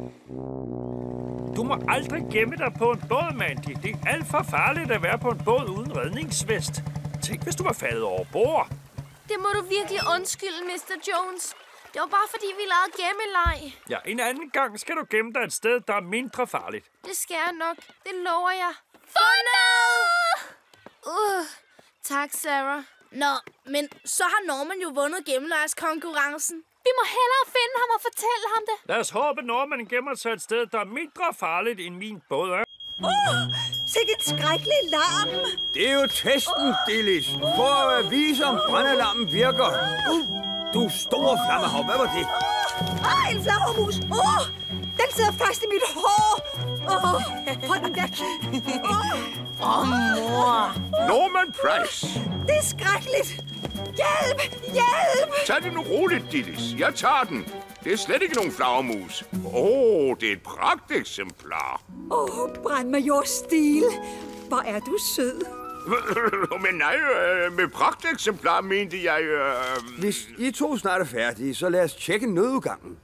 Du må aldrig gemme dig på en båd, Mandy. Det er alt for farligt at være på en båd uden redningsvest. Tænk, hvis du var faldet over bord. Det må du virkelig undskylde, mister Jones. Det var bare fordi, vi lavede gemmeleg. Ja, en anden gang skal du gemme dig et sted, der er mindre farligt. Det skal jeg nok. Det lover jeg. Fundet! Uh, tak, Sarah. Nå, men så har Norman jo vundet gemmelejskonkurrencen. Vi må hellere finde ham og fortælle ham det. Lad os håbe, Norman gemmer sig et sted, der er mindre farligt end min båd er. Åh, oh, sikke et skrækkeligt larm. Det er jo testen, Dillis. For at vise, om brændalarmen virker. Uh, du store flammehav, hvad var det? Åh, oh, en flagermus. Åh, oh, den sidder fast i mit hår. Åh, oh, hold den væk. Åh, oh, mor. Norman Price. Det er skrækkeligt. Hjælp! Hjælp! Tag det nu roligt, Dillis. Jeg tager den. Det er slet ikke nogen flagermus. Åh, oh, det er et pragteksemplar. Åh, oh, brandmajor Steele. Hvor er du sød. Men nej, øh, med pragteksemplar mente jeg... Øh... Hvis I to snart er færdige, så lad os tjekke nødudgangen.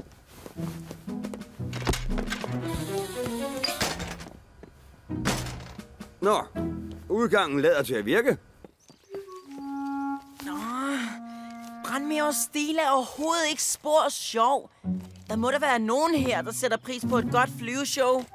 Nå, udgangen lader til at virke. Brandmajor Steele er overhovedet ikke spor sjov. Der må der være nogen her, der sætter pris på et godt flyveshow.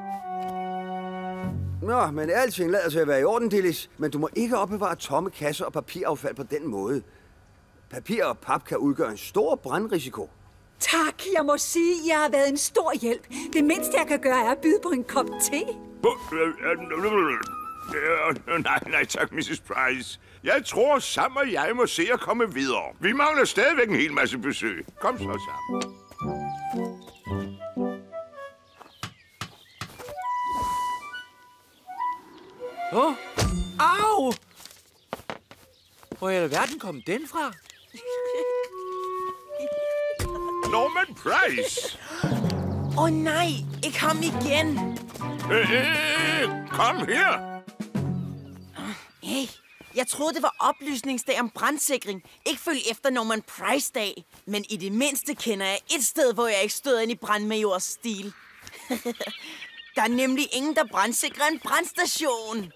Nå, men alting lader til at være i orden, Dillis. Men du må ikke opbevare tomme kasser og papiraffald på den måde. Papir og pap kan udgøre en stor brandrisiko. Tak, jeg må sige, at jeg har været en stor hjælp. Det mindste, jeg kan gøre, er at byde på en kop te. Nej, nej tak, missus Price. Jeg tror, Sam og jeg må se at komme videre. Vi mangler stadigvæk en hel masse besøg. Kom så, Sam. Åh, oh. Au! Hvor i alverden kom den fra? Norman Price! Åh oh, nej, ikke ham igen. Øh, øh, kom her! Hey, jeg troede, det var oplysningsdag om brandsikring. Ikke følg efter Norman Price-dag. Men i det mindste kender jeg et sted, hvor jeg ikke stod ind i brandmajors stil. Der er nemlig ingen, der brandsikrer en brandstation.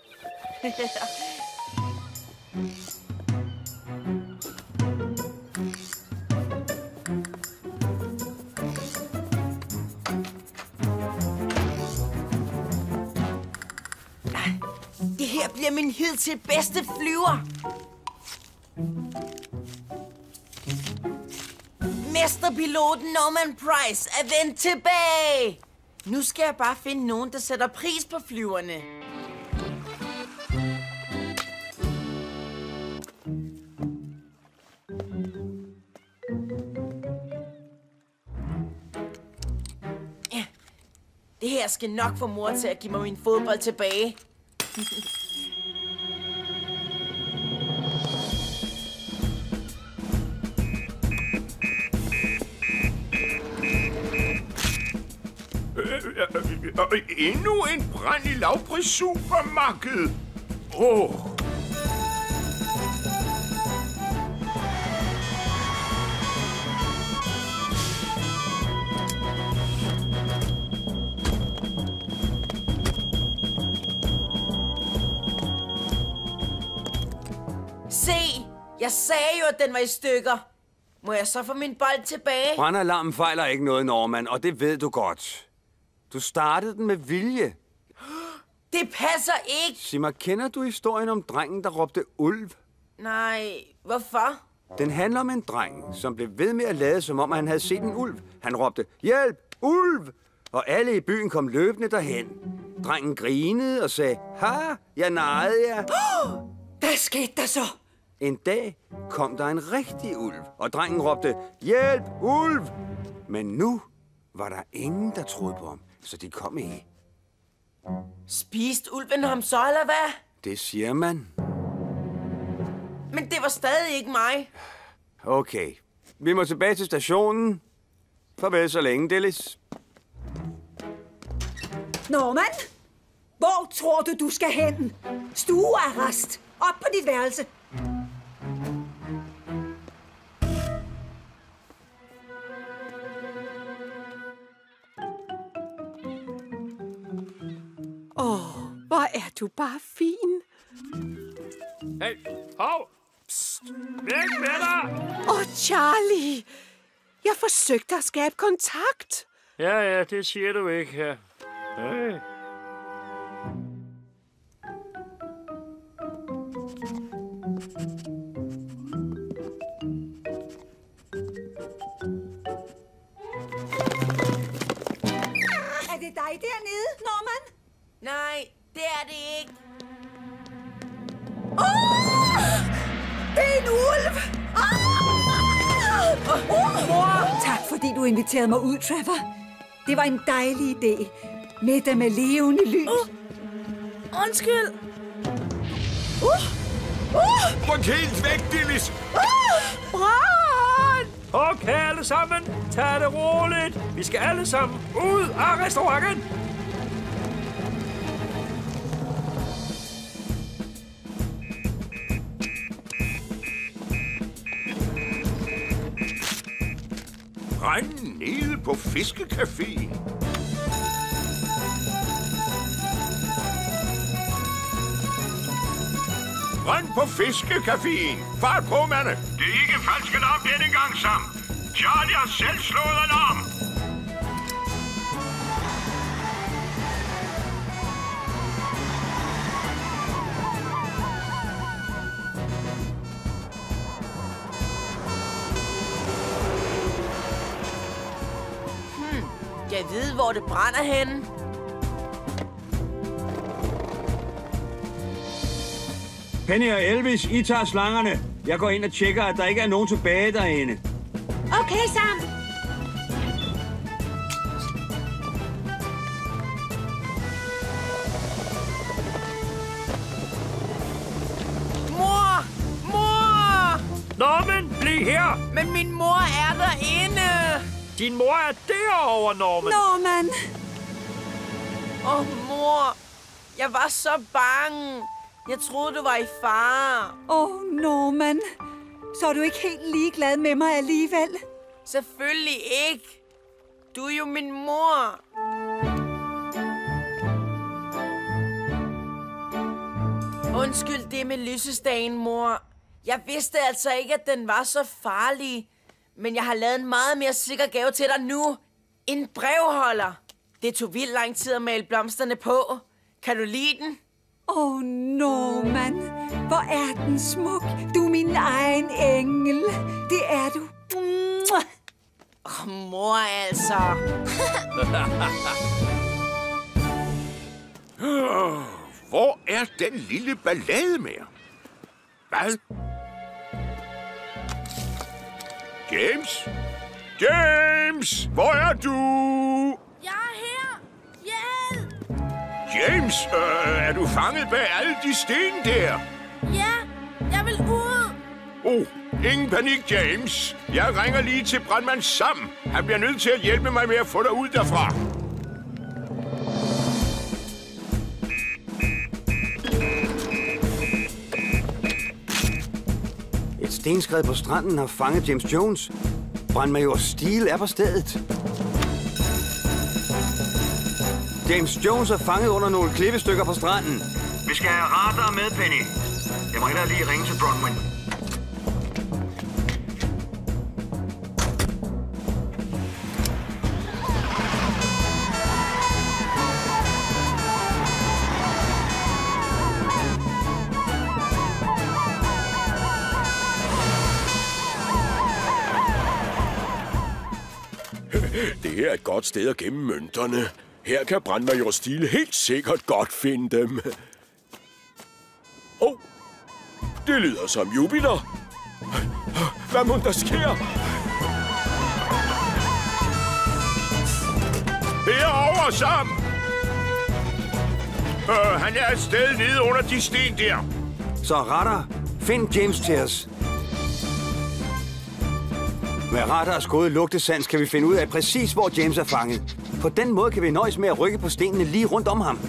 Det her bliver min hidtil bedste flyver. Mesterpiloten Norman Price er vendt tilbage. Nu skal jeg bare finde nogen, der sætter pris på flyverne. Det her skal nok få mor til at give mig min fodbold tilbage. Endnu en brand i lavpris supermarked. Åh. Oh. Se, jeg sagde jo, at den var i stykker. Må jeg så få min bold tilbage? Brandalarmen fejler ikke noget, Norman, og det ved du godt. Du startede den med vilje. Det passer ikke. Sig mig, kender du historien om drengen, der råbte ulv? Nej, hvorfor? Den handler om en dreng, som blev ved med at lade, som om han havde set en ulv. Han råbte, hjælp, ulv! Og alle i byen kom løbende derhen. Drengen grinede og sagde, ha, jeg narrede jer. Hvad skete der så? En dag kom der en rigtig ulv, og drengen råbte, hjælp, ulv! Men nu var der ingen, der troede på ham, så de kom ikke. Spiste ulven ham så, eller hvad? Det siger man. Men det var stadig ikke mig. Okay, vi må tilbage til stationen. Farvel så længe, Dillis. Norman, hvor tror du, du skal hen? Stuearrest. Op på dit værelse. Åh, oh, hvor er du bare fin. Hey, hov! Psst! Væk med dig! Åh, oh, Charlie! Jeg forsøgte at skabe kontakt. Ja, ja, det siger du ikke her. Hey. Er det dig dernede, Norman? Nej, det er det ikke. Åh! Oh! Det er en ulv! Oh! Oh! Mor! Tak, fordi du inviterede mig ud, Trevor. Det var en dejlig idé. Middag med levende lys. Uh! Undskyld. Uh! Uh! Ryk helt væk, Dillis! Uh! Brand! Okay, alle sammen. Tag det roligt. Vi skal alle sammen ud af restauranten. Brand nede på Fiskecaféen. Brand på Fiskecaféen. Fart på, mande. Det er ikke falsk alarm denne gang, Sam. Charlie har selv slået alarm. Jeg ved, hvor det brænder henne. Penny og Elvis, I tager slangerne. Jeg går ind og tjekker, at der ikke er nogen tilbage derinde. Okay, Sam. Mor! Mor! Norman, bliv her. Men min mor er derinde. Din mor er derovre, Norman. Norman. Åh, oh, mor. Jeg var så bange. Jeg troede, du var i fare. Åh, oh, Norman. Så er du ikke helt ligeglad med mig alligevel? Selvfølgelig ikke. Du er jo min mor. Undskyld det med lysestagen, mor. Jeg vidste altså ikke, at den var så farlig. Men jeg har lavet en meget mere sikker gave til dig nu. En brevholder. Det tog vildt lang tid at male blomsterne på. Kan du lide den? Åh, oh, Norman. Hvor er den smuk. Du er min egen engel. Det er du. Åh, oh, mor altså. Hvor er den lille ballademager? Hvad? James? James! Hvor er du? Jeg er her. Hjælp! James, øh, er du fanget bag alle de sten der? Ja, jeg vil ud. Oh, ingen panik, James. Jeg ringer lige til brandmand Sam. Han bliver nødt til at hjælpe mig med at få dig ud derfra. Et stenskred på stranden har fanget James Jones. Brandmajor Steele er på stedet. James Jones er fanget under nogle klippestykker på stranden. Vi skal have radar med, Penny. Jeg må hellere lige ringe til Bronwyn. Det her er et godt sted at gemme mønterne. Her kan brandmajor Steele helt sikkert godt finde dem. Åh, oh, det lyder som Jupiter. Hvad må der sker? Herover, Sam! Øh, han er et sted nede under de sten der. Så radar, find James til os. Med radars gode lugtesans kan vi finde ud af præcis, hvor James er fanget. På den måde kan vi nøjes med at rykke på stenene lige rundt om ham.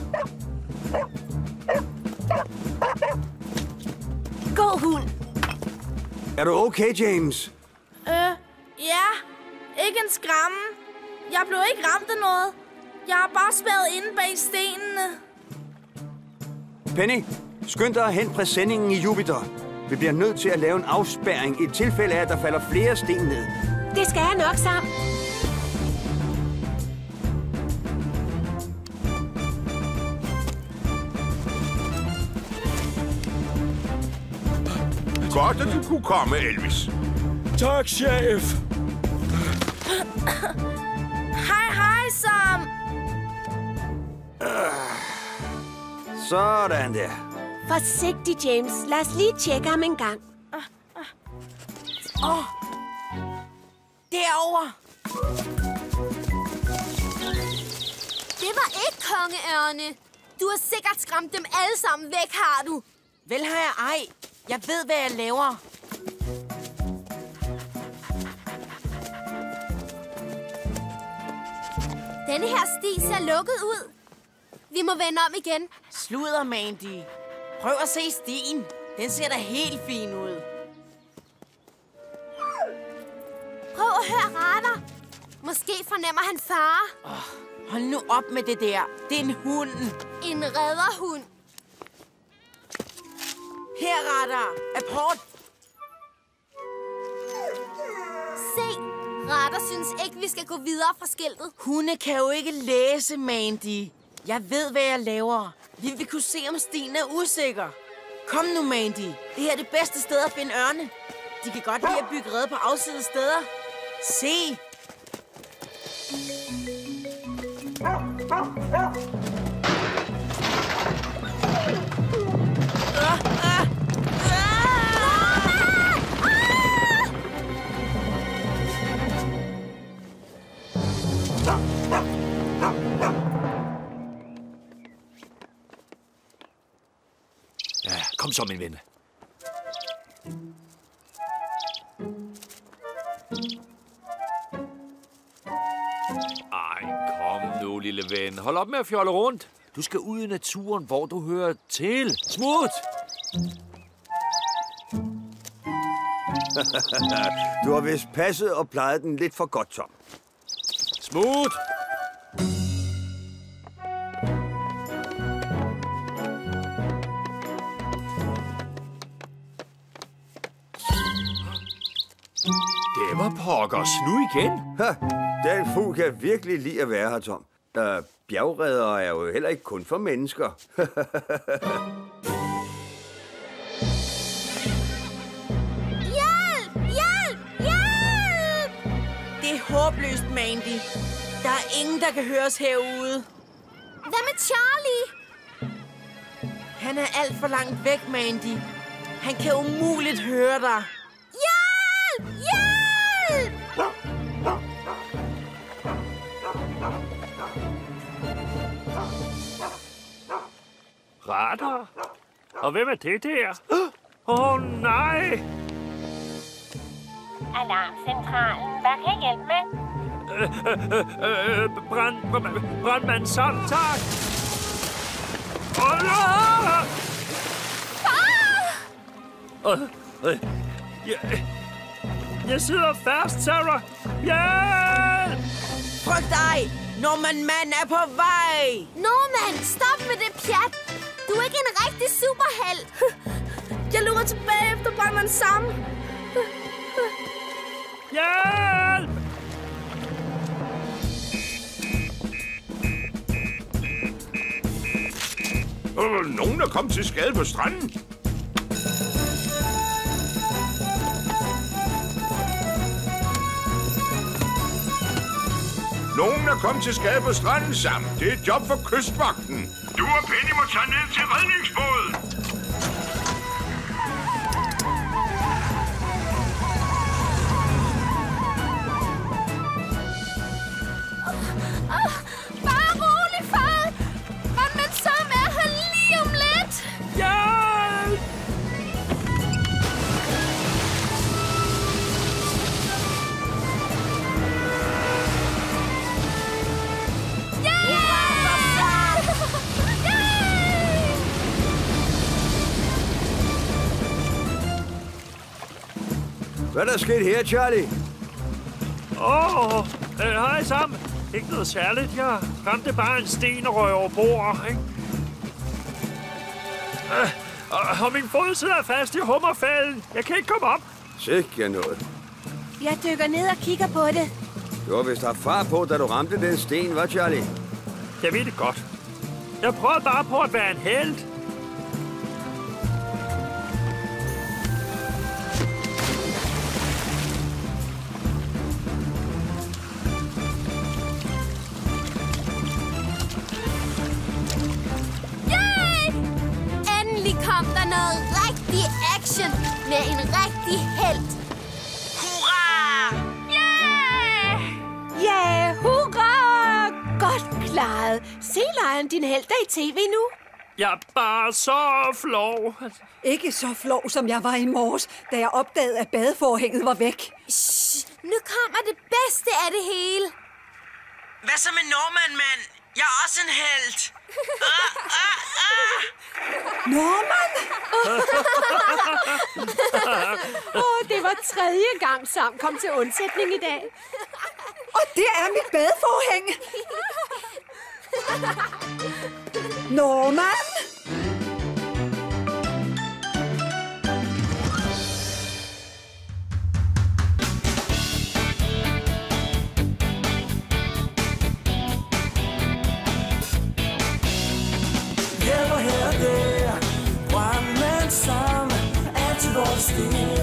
Gå, hund. Er du okay, James? Øh, ja. Ikke en skræmme. Jeg blev ikke ramt af noget. Jeg er bare spærret inde bag stenene. Penny, skynd dig at hente præsendingen i Jupiter. Vi bliver nødt til at lave en afspærring i tilfælde af, at der falder flere sten ned. Det skal jeg nok, Sam. Godt, at du kunne komme, Elvis. Tak, chef. Hej, hej, Sam. Sådan der. Forsigtig, James. Lad os lige tjekke ham en gang. Åh, oh, derovre. Det var ikke kongeørne. Du har sikkert skræmt dem alle sammen væk, har du? Vel har jeg ej. Jeg ved, hvad jeg laver. Denne her sti ser lukket ud. Vi må vende om igen. Sludder, Mandy. Prøv at se stien. Den ser da helt fin ud. Prøv at høre radar. Måske fornemmer han fare. Oh, hold nu op med det der. Det er en hund. En redderhund. Her, radar. Apport. Se. Radar synes ikke, vi skal gå videre fra skiltet. Hunde kan jo ikke læse, Mandy. Jeg ved, hvad jeg laver. Vi vil kunne se, om stien er usikker. Kom nu, Mandy. Det her er det bedste sted at finde ørne. De kan godt lide at bygge rede på afsidede steder. Se. Ja, kom så, min ven. Ej, kom nu, lille ven. Hold op med at fjolle rundt. Du skal ud i naturen, hvor du hører til. Smut! Du har vist passet og plejet den lidt for godt, Tom. Smut! Det var pokkers nu igen. Ha, den fugl kan virkelig lide at være her, Tom. Uh, bjergreddere er jo heller ikke kun for mennesker. Hjælp! Hjælp! Hjælp! Det er håbløst, Mandy. Der er ingen, der kan høre os herude. Hvad med Charlie? Han er alt for langt væk, Mandy. Han kan umuligt høre dig. Hjælp! Hjælp! Radar? Og hvem er det der? Åh, oh, nej! Alarmcentralen. Hvad kan jeg hjælpe med? Øh, øh, øh, brand, brandmand Sam, tak! Åh, nej! Far! Øh, øh, jeg, jeg sidder fast, Sarah! Hjælp! Frygt dig! Norman Mann er på vej! Norman, stop med det pjat! Du er ikke en rigtig superhelt! Jeg løber tilbage efter brandmand Sam. Hjælp! Øh, nogen er kommet til skade på stranden. Nogen er kommet til skade på stranden, Sam. Det er et job for kystvagten. Du og Penny må tage ned til redningsbåden. Bare rolig, far! Brandmand Sam er her lige om lidt! Hjælp! Hvad er der sket her, Charlie? Åh, oh, øh, hej Sam. Ikke noget særligt. Jeg ramte bare en sten og røg over bord, ikke? Øh, og, og min fod sidder fast i hummerfælden. Jeg kan ikke komme op. Sikke noget. Jeg dykker ned og kigger på det. Du har vist haft far på, da du ramte den sten, hva' Charlie? Jeg ved det godt. Jeg prøvede bare på at være en helt. Kom der noget rigtig action med en rigtig helt. Hurra! Yeah! Ja, hurra! Godt klaret. Se, Lion, din helt er i tv nu. Jeg er bare så flov. Ikke så flov, som jeg var i morges, da jeg opdagede, at badeforhænget var væk. Shh, nu kommer det bedste af det hele. Hvad så med Norman Mann? Jeg er også en helt. Ah, ah, ah. Norman! Åh, oh, det var tredje gang Sam kom til undsætning i dag. Og det er mit badeforhæng! Norman! Her og her og der, brandmand Sam, altid vores stil.